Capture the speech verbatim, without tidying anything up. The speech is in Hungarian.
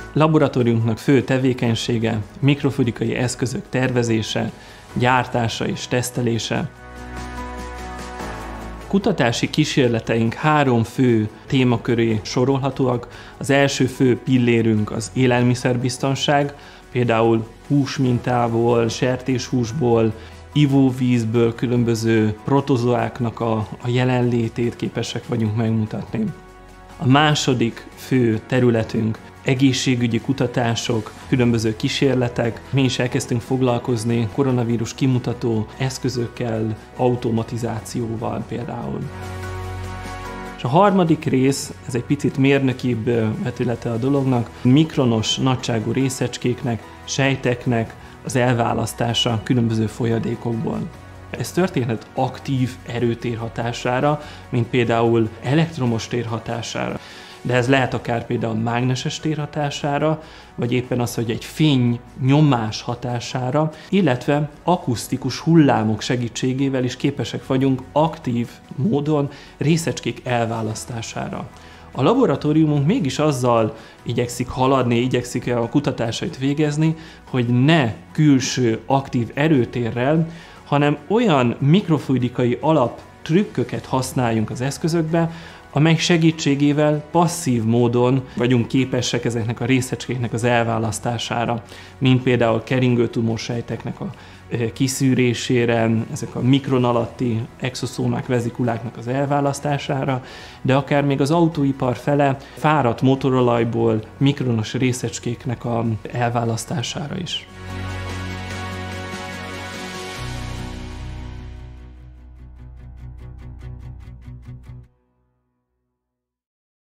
Laboratóriumunknak fő tevékenysége mikrofluidikai eszközök tervezése, gyártása és tesztelése. Kutatási kísérleteink három fő témaköré sorolhatóak. Az első fő pillérünk az élelmiszerbiztonság, például húsmintából, sertéshúsból, ivóvízből különböző protozoáknak a, a jelenlétét képesek vagyunk megmutatni. A második fő területünk egészségügyi kutatások, különböző kísérletek. Mi is elkezdtünk foglalkozni koronavírus kimutató eszközökkel, automatizációval például. És a harmadik rész, ez egy picit mérnökibb vetülete a dolognak, mikronos nagyságú részecskéknek, sejteknek az elválasztása különböző folyadékokból. Ez történhet aktív erőtér hatására, mint például elektromos tér hatására. De ez lehet akár például mágneses tér hatására, vagy éppen az, hogy egy fény nyomás hatására, illetve akusztikus hullámok segítségével is képesek vagyunk aktív módon részecskék elválasztására. A laboratóriumunk mégis azzal igyekszik haladni, igyekszik a kutatásait végezni, hogy ne külső aktív erőtérrel, hanem olyan mikrofluidikai alap trükköket használjunk az eszközökbe, amely segítségével passzív módon vagyunk képesek ezeknek a részecskéknek az elválasztására, mint például keringő tumorsejteknek a kiszűrésére, ezek a mikron alatti exoszómák, vezikuláknak az elválasztására, de akár még az autóipar fele fáradt motorolajból mikronos részecskéknek az elválasztására is.